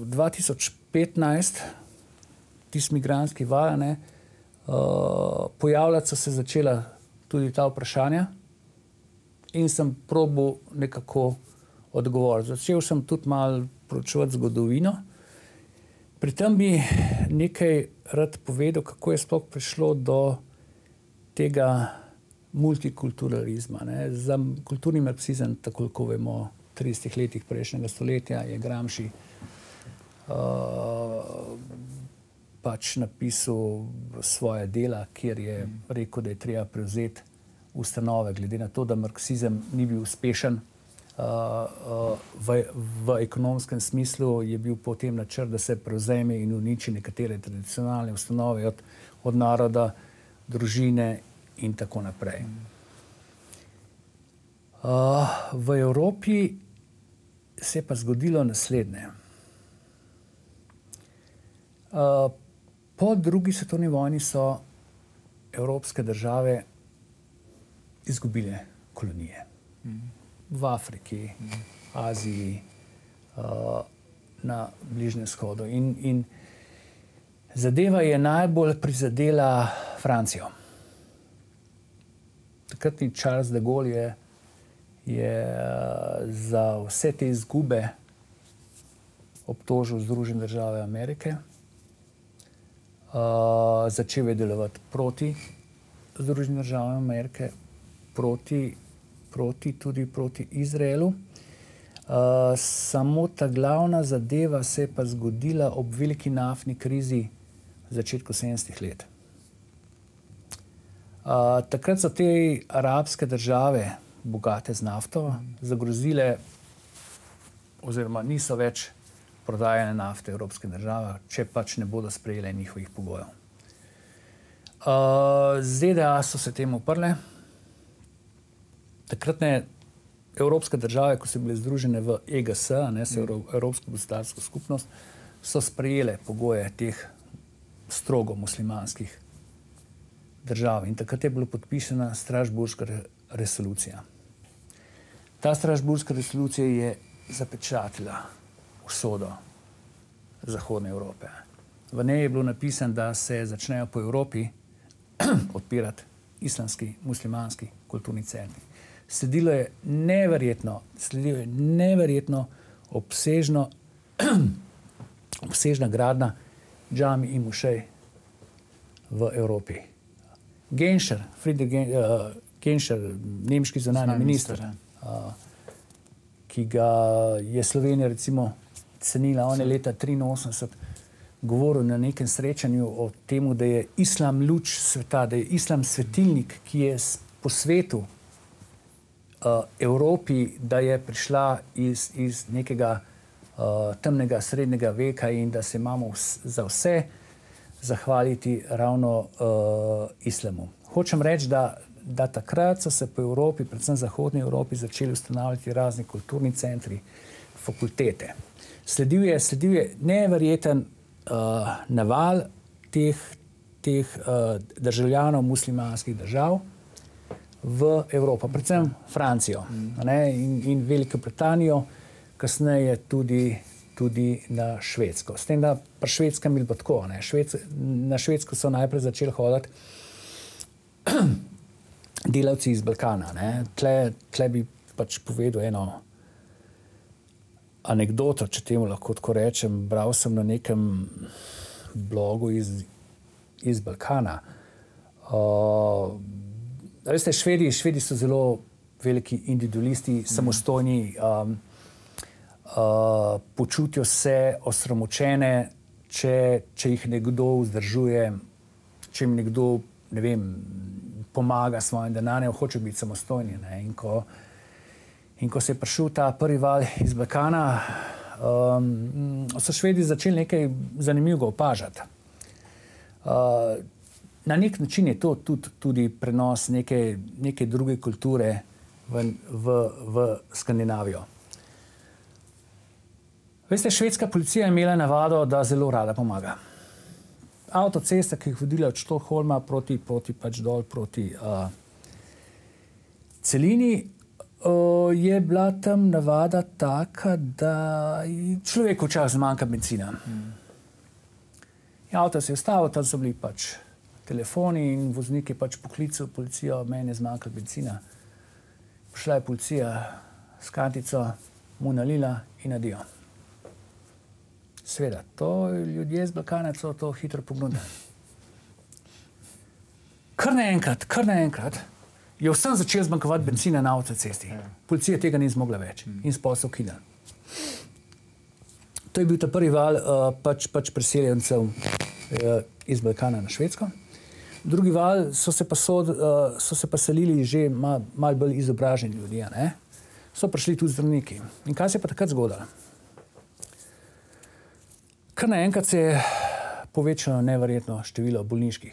2015 tisti migrantski val, pojavljati so se začela tudi ta vprašanja in sem probal nekako odgovoriti. Začel sem tudi malo proučevati zgodovino. Pri tem bi nekaj rad povedal, kako je sploh prišlo do tega multikulturalizma. Za kulturni marksizem, tako kot vemo, v 30 letih prejšnjega stoletja je Gramsci pač napisal svoje dela, kjer je rekel, da je treba prevzeti ustanove, glede na to, da marksizem ni bil uspešen. V ekonomskem smislu je bil potem načrt, da se prevzeme in uniči nekatere tradicionalne ustanove od naroda, družine in tako naprej. V Evropi se je pa zgodilo naslednje. Po drugi svetovni vojni so evropske države izgubile kolonije. V Afriki, Aziji, na Bližnjem vzhodu. In zadeva je najbolj prizadela Francijo. Takratni Charles de Gaulle je za vse te izgube obtožil Združene države Amerike. Začel je delovati proti Združenim državam Amerike, tudi proti Izraelu. Samo ta glavna zadeva se je pa zgodila ob veliki naftni krizi v začetku 70. let. Takrat so te arabske države, bogate z nafto, zagrozile oziroma niso več prodajane nafte evropskim državam, če pač ne bodo sprejele njihovih pogojev. ZDA so se temu uprle. Takratne evropske države, ko so bile združene v EGS, Evropsko gospodarsko skupnost, so sprejele pogoje teh strogo muslimanskih držav. In takrat je bila podpisana Strasbourška resolucija. Ta Strasbourška resolucija je zapečatila usodo Zahodne Evrope. V njej je bilo napisano, da se začnejo po Evropi odpirati islamski, muslimanski kulturni centri. Sledilo je neverjetno obsežna gradnja džami in mošej v Evropi. Friedrich Genscher, nemški zunanji minister, ki ga je Slovenija recimo cenila, on je leta 1983 govoril na nekem srečanju o tem, da je islam luč sveta, da je islam svetilnik, ki je po svetu, Evropi, da je prišla iz nekega temnega srednjega veka in da se imamo za vse zahvaliti ravno islamu. Hočem reči, da takrat so se po Evropi, predvsem zahodni Evropi, začeli ustanavljati razni kulturni centri, fakultete. Sledil je neverjeten naval teh državljanov muslimanskih držav v Evropo, predvsem Francijo, in Veliko Britanijo, kasneje tudi na Švedsko. S tem, da pri Švedskem je bilo tako. Na Švedsko so najprej začeli hoditi delavci iz Balkana. Tle bi pač povedal eno anekdoto, če temu lahko tako rečem. Bral sem na nekem blogu iz Balkana. Veste, Švedi so zelo veliki individualisti, samostojni, počutijo se osramočene, če jih nekdo vzdržuje, če jim nekdo, ne vem, pomaga s svojim denarjem, hoče biti samostojni. In ko se je prišel ta prvi val iz Balkana, so Švedi začeli nekaj zanimivega opažati. Na nek način je to tudi prenos neke druge kulture v Skandinavijo. Veste, švedska policija je imela navado, da zelo rada pomaga. Avtocesta, ki je vodila od Stockholma proti pač dol proti celini, je bila tam navada taka, da človeku včasih zmanjka bencina. Avto se je ustavil, tam so bili pač telefoni in voznik je pač poklical policijo, meni je zmanjkalo bencina. Prišla je policija s kantico, mu nalila in adijo. Sveda, to ljudje z Balkana so to hitro pogledali. Kar naenkrat je vsem začel zmanjkovati bencina na avtocesti. Policija tega ni zmogla več in spol so ukinili. To je bil ta prvi val pač preseljencev iz Balkana na Švedsko. Drugi val so se pa selili že malo bolj izobraženi ljudje. So prišli tudi zdravniki. In kaj se je pa takrat zgodilo? Kar naenkrat se je povečalo neverjetno število bolniških.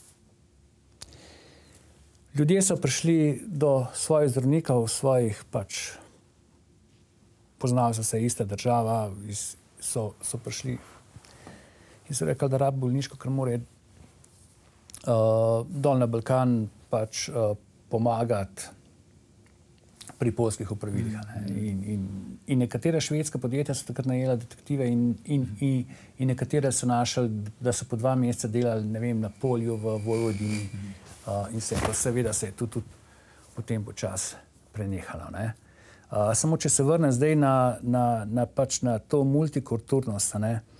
Ljudje so prišli do svojih zdravnikov, svojih pač poznali so se ista država, so prišli in so rekli, da rab bolniško, ker mora dol na Balkan pač pomagati pri polskih opravilih. In nekatera švedska podjetja so takrat najela detektive in nekatera so našli, da so po 2 meseca delali, ne vem, na polju v Vojvodini in seveda se je tudi potem počasi prenehalo. Samo če se vrnem zdaj na to multikulturnost,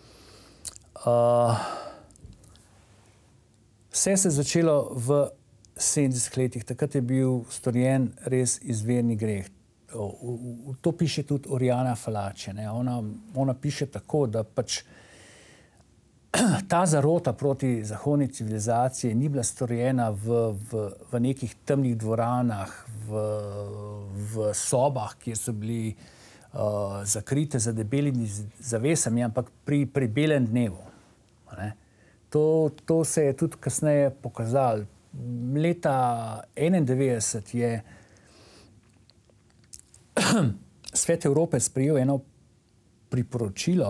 vse se je začelo v 70 letih. Takrat je bil storjen res izvirni greh. To piše tudi Oriana Fallaci. Ona piše tako, da pač ta zarota proti zahodni civilizaciji ni bila storjena v nekih temnih dvoranah, v sobah, kjer so bili zakrite za debelimi zavesami, ampak pri belem dnevu. To se je tudi kasneje pokazalo. Leta 1991 je Svet Evrope sprejel eno priporočilo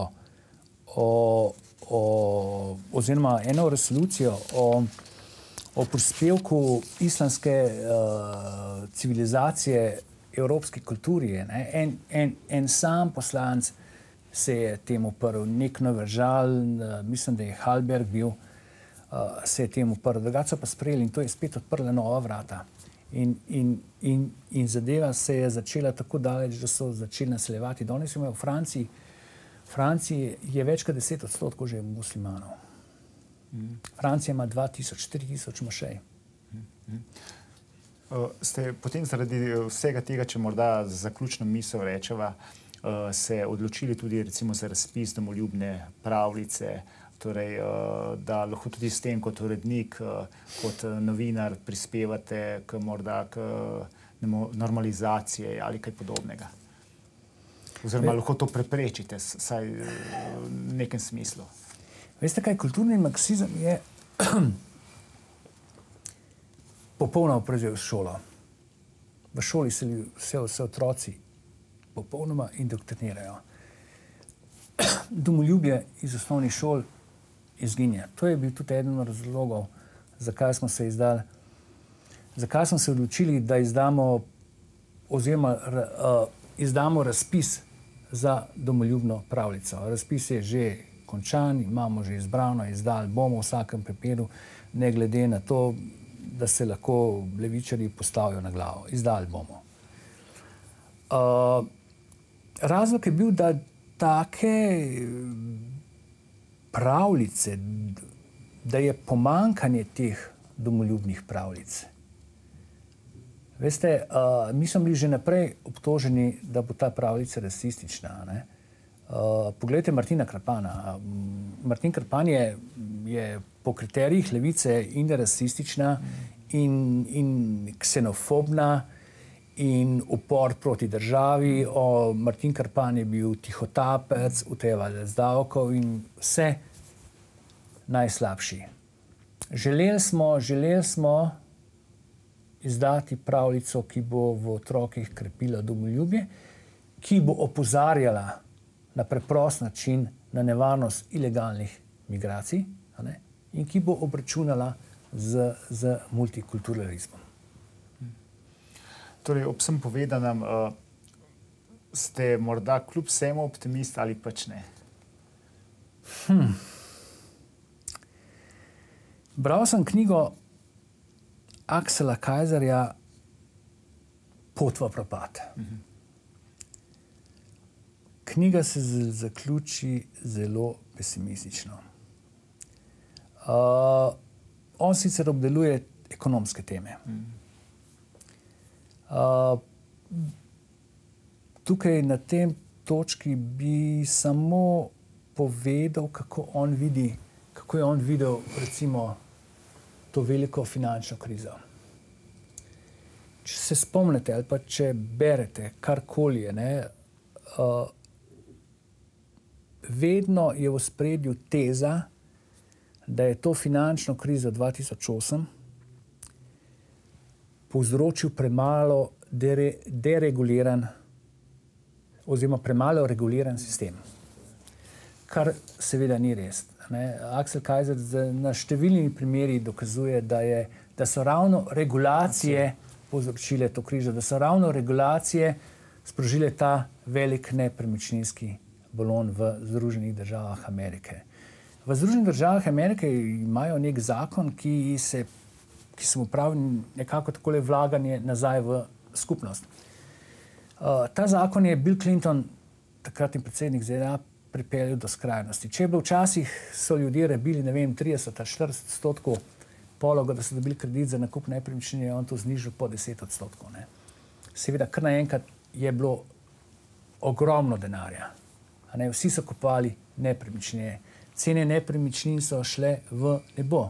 oziroma eno resolucijo o prispevku islamske civilizacije evropski kulturi. En sam poslanec se je temu uprl, nek Novržal, mislim, da je Halberg bil, se je temu uprl. Drugače so pa sprejeli in to je spet odprla nova vrata. In zadeva se je začela tako daleč, da so začeli naseljevati. Danes imamo v Franciji je več kot 10% že muslimanov. Francija ima 2000-3000 mošej. Ste potem zaradi vsega tega, če morda zaključno misel rečeva, se odločili tudi recimo za razpis domoljubne pravljice Torej, da lahko tudi s tem kot urednik, kot novinar prispevate k morda k normalizaciji ali kaj podobnega. Oziroma lahko to preprečite, saj v nekem smislu. Veste kaj, kulturni marksizem je popolnoma prevzel šolo. V šoli se otroci popolnoma indoktrinirajo. Domoljubje iz osnovnih šol izginja. To je bil tudi eden od razlogov, zakaj smo se odločili, da izdamo razpis za domoljubno pravljico. Razpis je že končan, imamo že izbrano, izdali bomo v vsakem primeru, ne glede na to, da se lahko levičarji postavijo na glavo. Izdali bomo. Razlog je bil, da take pravljice, da je pomankanje teh domoljubnih pravljic. Veste, mi smo bili že naprej obtoženi, da bo ta pravljica rasistična. Ne? Poglejte Martina Krpana. Martin Krpan je po kriterijih levice in rasistična in ksenofobna in upor proti državi. Martin Krpan je bil tihotapec, utajevalec davkov in vse najslabši. Želeli smo izdati pravljico, ki bo v otrokih krepila domoljubje, ki bo opozarjala na preprost način na nevarnost ilegalnih migracij, in ki bo obračunala z multikulturalizmom. Torej, ob vsem povedanem, ste morda kljub vsemu optimist ali pač ne? Bral sem knjigo Axela Kaiserja Pot v propad. Knjiga se zaključi zelo pesimistično. On sicer obdeluje ekonomske teme. Tukaj na tem točki bi samo povedal, kako je on videl recimo to veliko finančno krizo. Če se spomnite ali pa če berete karkoli je, vedno je v ospredju teza, da je to finančno krizo 2008 povzročil premalo dereguliran oziroma premalo reguliran sistem. Kar seveda ni res. Axel Kaiser na številnih primerih dokazuje, da so ravno regulacije povzročile to krizo, da so ravno regulacije sprožile ta velik nepremičninski balon v Združenih državah Amerike. V Združenih državah Amerike imajo nek zakon, ki se mu pravi nekako takole vlaganje nazaj v skupnost. Ta zakon je Bill Clinton, takratni predsednik ZDA, pripeljal do skrajnosti. Če je bilo včasih, so ljudje rabili, 30-40% pologa, da so dobili kredit za nakup nepremičnine, je on to znižal po 10%. Seveda, kar naenkrat je bilo ogromno denarja. Vsi so kupovali nepremičnine. Cene nepremičnin so šle v nebo.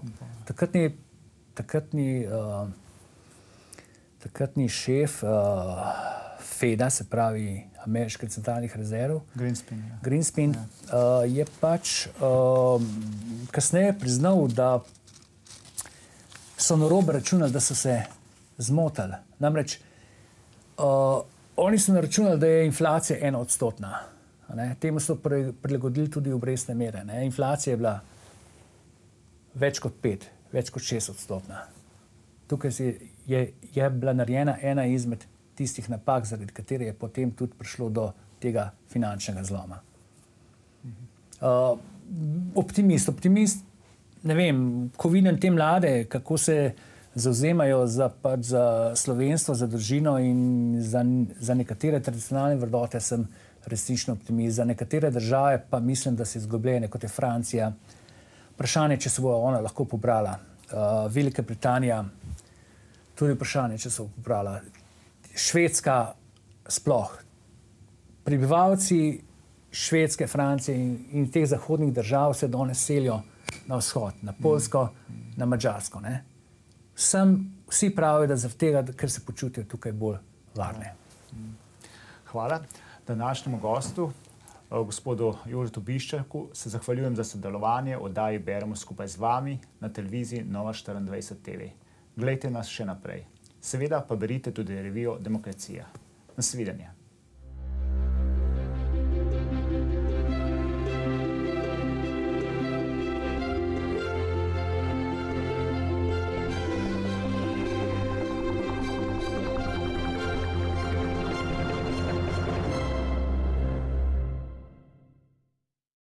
Takratni šef Feda, se pravi ameriških centralnih rezerv, Greenspan, je pač kasneje priznal, da so narobe računali, da so se zmotili. Namreč oni so naračunali, da je inflacija 1%. Temu so prilagodili tudi obrestne mere. Inflacija je bila več kot 5, več kot 6%. Tukaj je bila narejena ena izmed tistih napak, zaradi katere je potem tudi prišlo do tega finančnega zloma. Optimist, ne vem, ko vidim te mlade, kako se zavzemajo za slovenstvo, za družino in za nekatere tradicionalne vrednote, sem resnično optimist. Za nekatere države pa mislim, da so izgubljene, kot je Francija. Vprašanje, če se bo ona lahko pobrala. Velika Britanija, tudi vprašanje, če se bo pobrala. Švedska sploh. Prebivalci Švedske, Francije in teh zahodnih držav se danes selijo na vzhod, na Poljsko, na Madžarsko. Vsi pravijo, da zaradi tega, ker se počutijo tukaj bolj varne. Hvala. Današnjemu gostu, gospodu Jožetu Biščaku, se zahvaljujem za sodelovanje v oddaji Beremo skupaj z vami na televiziji Nova 24 TV. Glejte nas še naprej. Seveda pa berite tudi revijo Demokracija. Nasvidenje.